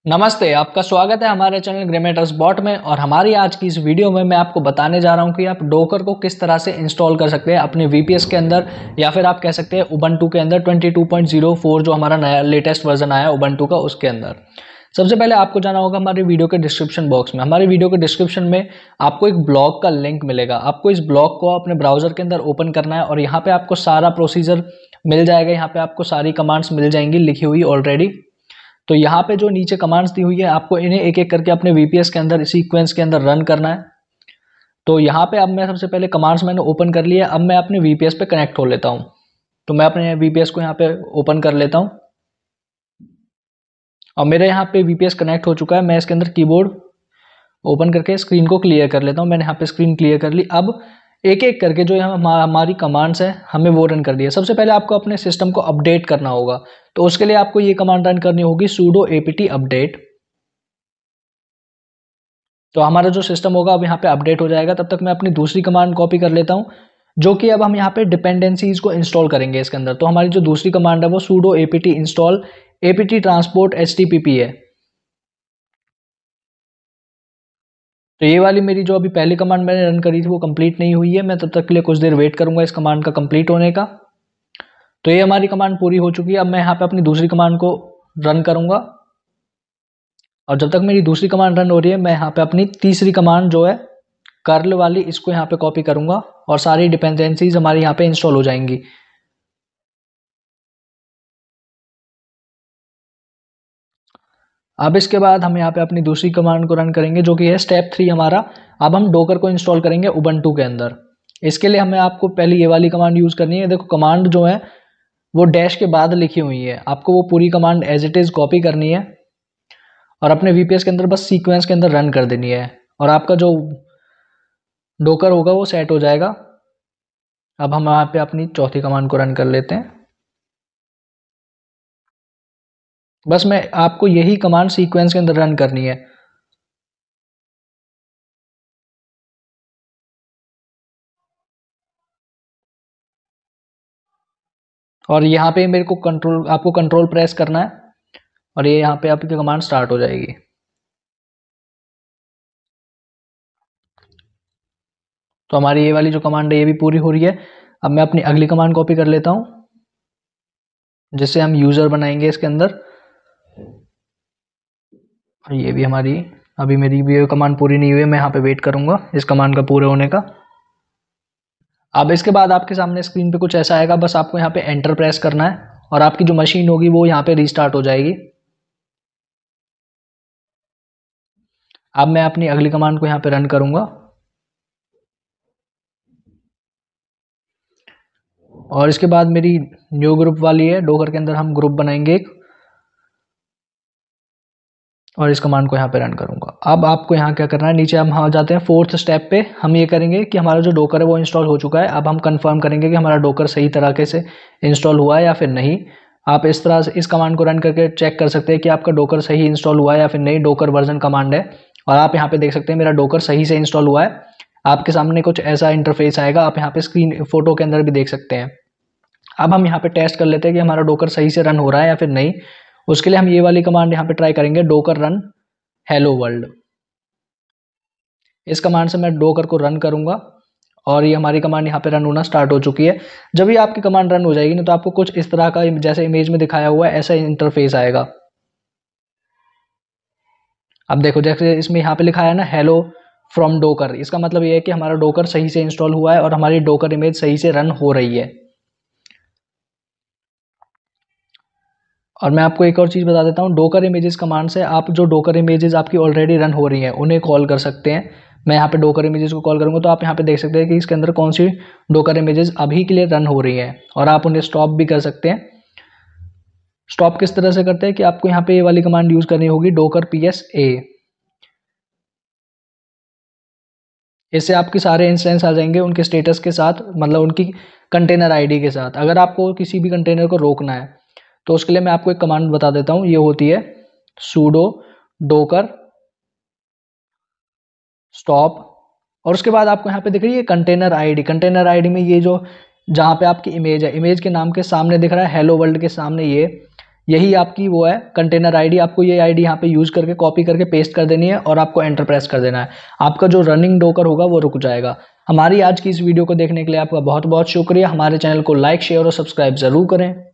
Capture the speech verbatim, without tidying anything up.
नमस्ते, आपका स्वागत है हमारे चैनल ग्रेमेटर्स बॉट में। और हमारी आज की इस वीडियो में मैं आपको बताने जा रहा हूं कि आप डोकर को किस तरह से इंस्टॉल कर सकते हैं अपने वीपीएस के अंदर, या फिर आप कह सकते हैं उबंटू के अंदर बाईस पॉइंट ज़ीरो फोर जो हमारा नया लेटेस्ट वर्जन आया है उबंटू का, उसके अंदर। सबसे पहले आपको जाना होगा हमारी वीडियो के डिस्क्रिप्शन बॉक्स में। हमारी वीडियो के डिस्क्रिप्शन में आपको एक ब्लॉग का लिंक मिलेगा। आपको इस ब्लॉग को अपने ब्राउजर के अंदर ओपन करना है और यहाँ पे आपको सारा प्रोसीजर मिल जाएगा। यहाँ पे आपको सारी कमांड्स मिल जाएंगी लिखी हुई ऑलरेडी। तो यहाँ पे जो नीचे कमांड्स दी हुई है आपको इन्हें एक एक करके अपने वीपीएस के अंदर सीक्वेंस के अंदर रन करना है। तो यहाँ पे अब मैं सबसे पहले कमांड्स मैंने ओपन कर लिया। अब मैं अपने वीपीएस पे कनेक्ट हो लेता हूँ। तो मैं अपने वीपीएस को यहाँ पे ओपन कर लेता हूँ और मेरे यहाँ पे वीपीएस कनेक्ट हो चुका है। मैं इसके अंदर कीबोर्ड ओपन करके स्क्रीन को क्लियर कर लेता हूँ। मैंने यहाँ पे स्क्रीन क्लियर कर ली। अब एक एक करके जो यहाँ हमारी कमांड्स है हमें वो रन कर दिया। सबसे पहले आपको अपने सिस्टम को अपडेट करना होगा। तो उसके लिए आपको ये कमांड रन करनी होगी, sudo apt अपडेट। तो हमारा जो सिस्टम होगा अब यहाँ पे अपडेट हो जाएगा। तब तक मैं अपनी दूसरी कमांड कॉपी कर लेता हूँ, जो कि अब हम यहाँ पे डिपेंडेंसीज को इंस्टॉल करेंगे इसके अंदर। तो हमारी जो दूसरी कमांड है वो sudo apt install apt transport http है। तो ये वाली मेरी जो अभी पहली कमांड मैंने रन करी थी वो कंप्लीट नहीं हुई है। मैं तब तक के लिए कुछ देर वेट करूंगा इस कमांड का कंप्लीट होने का। तो ये हमारी कमांड पूरी हो चुकी है। अब मैं यहाँ पे अपनी दूसरी कमांड को रन करूंगा और जब तक मेरी दूसरी कमांड रन हो रही है मैं यहाँ पे अपनी तीसरी कमांड जो है कर्ल वाली, इसको यहाँ पे कॉपी करूंगा और सारी डिपेंडेंसीज हमारी यहाँ पे इंस्टॉल हो जाएंगी। अब इसके बाद हम यहाँ पे अपनी दूसरी कमांड को रन करेंगे, जो कि है स्टेप थ्री हमारा। अब हम डोकर को इंस्टॉल करेंगे उबंटू के अंदर। इसके लिए हमें आपको पहले ये वाली कमांड यूज करनी है। देखो कमांड जो है वो डैश के बाद लिखी हुई है, आपको वो पूरी command as it is copy करनी है और अपने वीपीएस के अंदर बस सीक्वेंस के अंदर रन कर देनी है और आपका जो डोकर होगा वो सेट हो जाएगा। अब हम यहाँ पे अपनी चौथी कमांड को रन कर लेते हैं। बस मैं आपको यही कमांड सीक्वेंस के अंदर रन करनी है। और यहाँ पे मेरे को कंट्रोल आपको कंट्रोल प्रेस करना है और ये यहाँ पे आपकी कमांड स्टार्ट हो जाएगी। तो हमारी ये वाली जो कमांड है ये भी पूरी हो रही है। अब मैं अपनी अगली कमांड कॉपी कर लेता हूँ, जिससे हम यूजर बनाएंगे इसके अंदर। और ये भी हमारी अभी मेरी भी कमांड पूरी नहीं हुई है। मैं यहाँ पे वेट करूंगा इस कमांड का पूरे होने का। अब इसके बाद आपके सामने स्क्रीन पे कुछ ऐसा आएगा। बस आपको यहाँ पे एंटर प्रेस करना है और आपकी जो मशीन होगी वो यहाँ पे रीस्टार्ट हो जाएगी। अब मैं अपनी अगली कमांड को यहाँ पे रन करूंगा और इसके बाद मेरी न्यू ग्रुप वाली है, डोकर के अंदर हम ग्रुप बनाएंगे एक और इस कमांड को यहाँ पे रन करूंगा। अब आपको यहाँ क्या करना है, नीचे हम आ जाते हैं फोर्थ स्टेप पे। हम ये करेंगे कि हमारा जो डोकर है वो इंस्टॉल हो चुका है। अब हम कंफर्म करेंगे कि हमारा डोकर सही तरीके से इंस्टॉल हुआ है या फिर नहीं। आप इस तरह से इस कमांड को रन करके चेक कर सकते हैं कि आपका डोकर सही इंस्टॉल हुआ है या फिर नहीं। डोकर वर्जन कमांड है और आप यहाँ पे देख सकते हैं मेरा डोकर सही से इंस्टॉल हुआ है। आपके सामने कुछ ऐसा इंटरफेस आएगा, आप यहाँ पे स्क्रीन फोटो के अंदर भी देख सकते हैं। अब हम यहाँ पे टेस्ट कर लेते हैं कि हमारा डोकर सही से रन हो रहा है या फिर नहीं। उसके लिए हम ये वाली कमांड यहाँ पे ट्राई करेंगे, डोकर रन हेलो वर्ल्ड। इस कमांड से मैं डोकर को रन करूंगा और ये हमारी कमांड यहाँ पे रन होना स्टार्ट हो चुकी है। जब ये आपकी कमांड रन हो जाएगी ना तो आपको कुछ इस तरह का, जैसे इमेज में दिखाया हुआ है, ऐसा इंटरफेस आएगा। अब देखो जैसे इसमें यहाँ पे लिखा है ना हेलो फ्रॉम डोकर, इसका मतलब ये है कि हमारा डोकर सही से इंस्टॉल हुआ है और हमारी डोकर इमेज सही से रन हो रही है। और मैं आपको एक और चीज़ बता देता हूँ, डोकर इमेजेस कमांड से आप जो डोकर इमेजेस आपकी ऑलरेडी रन हो रही हैं उन्हें कॉल कर सकते हैं। मैं यहाँ पे डोकर इमेजेस को कॉल करूँगा तो आप यहाँ पे देख सकते हैं कि इसके अंदर कौन सी डोकर इमेजेस अभी के लिए रन हो रही हैं और आप उन्हें स्टॉप भी कर सकते हैं। स्टॉप किस तरह से करते हैं कि आपको यहाँ पे ये वाली कमांड यूज करनी होगी, डोकर पी एस ए। इससे आपके सारे इंस्टेंस आ जाएंगे उनके स्टेटस के साथ, मतलब उनकी कंटेनर आईडी के साथ। अगर आपको किसी भी कंटेनर को रोकना है तो उसके लिए मैं आपको एक कमांड बता देता हूँ, ये होती है sudo docker stop। और उसके बाद आपको यहाँ पे दिख रही है कंटेनर आईडी। कंटेनर आईडी में ये जो जहाँ पे आपकी इमेज है, इमेज के नाम के सामने दिख रहा है हेलो वर्ल्ड के सामने, ये यही आपकी वो है कंटेनर आईडी। आपको ये आईडी यहाँ पे यूज करके कॉपी करके पेस्ट कर देनी है और आपको एंटर प्रेस कर देना है। आपका जो रनिंग डोकर होगा वो रुक जाएगा। हमारी आज की इस वीडियो को देखने के लिए आपका बहुत बहुत शुक्रिया। हमारे चैनल को लाइक शेयर और सब्सक्राइब जरूर करें।